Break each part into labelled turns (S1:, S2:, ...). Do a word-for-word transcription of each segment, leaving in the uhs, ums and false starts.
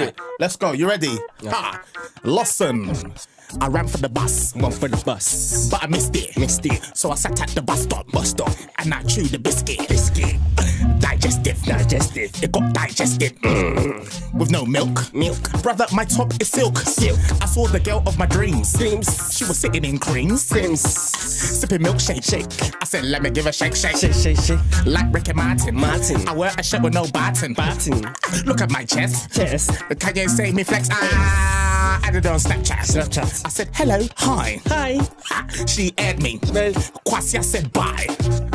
S1: Alright, let's go. You ready?
S2: Yeah.
S1: Ha! Lawson. I ran for the bus.
S2: One for the bus.
S1: But I missed it.
S2: Missed it.
S1: So I sat at the bus stop.
S2: Bus stop.
S1: And I chewed the biscuit. Biscuit. Digestive.
S2: Digestive.
S1: It got digested. Mm. With no milk.
S2: Milk.
S1: Brother, my top is silk.
S2: Silk.
S1: I saw the girl of my dreams.
S2: Dreams.
S1: She was sitting in creams.
S2: Creams.
S1: Sipping milkshake.
S2: Shake.
S1: I said, let me give a shake, shake.
S2: Shake, shake, shake.
S1: Like Ricky Martin.
S2: Martin.
S1: I wear a shirt with no button.
S2: Button.
S1: Look at my chest.
S2: Chest.
S1: Can you say me flex? Ah, I did it on Snapchat.
S2: Snapchat.
S1: I said, hello, hi.
S2: Hi.
S1: She aired me.
S2: Well.
S1: Kwasi, I said, bye.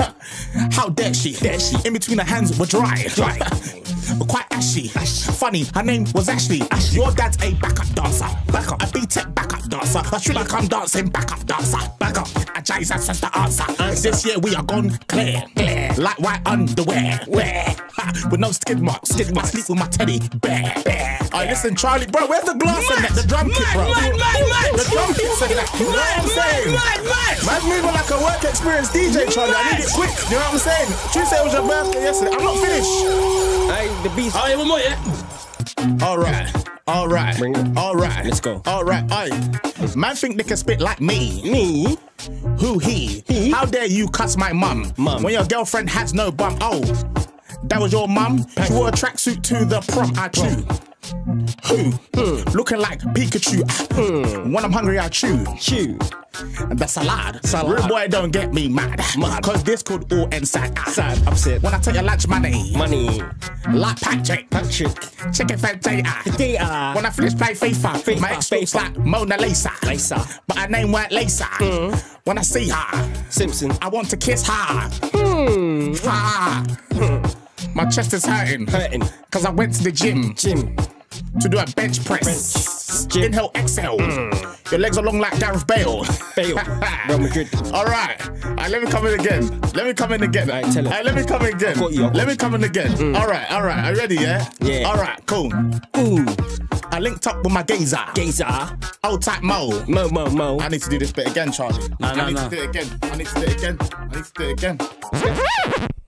S1: How dare she?
S2: Dare she?
S1: In between her hands were dry.
S2: Dry.
S1: Quite ashy.
S2: Ashy.
S1: Funny, her name was Ashley.
S2: Ashley.
S1: Your dad's a backup dancer.
S2: Backup.
S1: A B-Tech backup dancer. I feel like I'm dancing backup dancer. Backup. A jazz, that's the answer.
S2: Answer.
S1: This year we are gone clear. Clear. Like white underwear. Wear. With no skid marks. Skid marks. I sleep with my teddy bear. Bear. Alright, listen, Charlie, bro, where's the glass and that? The drum kit, bro.
S2: Man, man, man.
S1: The drum kit's and that. You know what I'm saying?
S2: Man, man.
S1: Man's moving like a work experience D J, Charlie. I need it quick. You know what I'm saying? Tuesday was your birthday yesterday. I'm not finished.
S2: Hey, the beast.
S1: Oh, yeah, one more, yeah? Alright, alright,
S2: Bring it.
S1: alright.
S2: Let's go.
S1: Alright, alright. Man think they can spit like me.
S2: Me.
S1: Who he?
S2: He.
S1: How dare you cuss my mum?
S2: Mum.
S1: When your girlfriend has no bum. Oh, that was your mum? She wore a tracksuit to the prom. I chew. Who? Hmm. Looking like Pikachu. Hmm. When I'm hungry, I chew.
S2: Chew.
S1: And that's salad.
S2: Salad.
S1: Rude boy, don't get me mad.
S2: Mad.
S1: Cause this could all end sad.
S2: Sad. Upset.
S1: When I take your lunch money.
S2: Money.
S1: Like Patrick.
S2: Patrick.
S1: Chicken fat data.
S2: Data.
S1: When I finish play FIFA,
S2: FIFA,
S1: my ex looks
S2: FIFA.
S1: like Mona Lisa.
S2: Lisa.
S1: But her name weren't Lisa.
S2: Mm.
S1: When I see her,
S2: Simpson.
S1: I want to kiss her.
S2: Hmm.
S1: Ah. My chest is hurting.
S2: Hurting.
S1: Cause I went to the gym
S2: Jim.
S1: to do a bench press.
S2: Bench. Gym.
S1: Inhale, exhale. Mm. Your legs are long like Gareth Bale.
S2: Bale. Real Madrid.
S1: Alright. Alright, let me come in again. Let me come in again.
S2: Alright, tell her.
S1: Alright, let me come in again.
S2: got you, I got
S1: let me come in again.
S2: Mm.
S1: Alright, alright. Are you ready, yeah?
S2: Yeah.
S1: Alright, cool.
S2: Ooh.
S1: I linked up with my gazer.
S2: Gazer.
S1: Old type Mo.
S2: Mo, mo, mo.
S1: I need to do this bit again, Charlie.
S2: No,
S1: I
S2: no,
S1: need
S2: no.
S1: to do it again. I need to do it again. I need to do it again.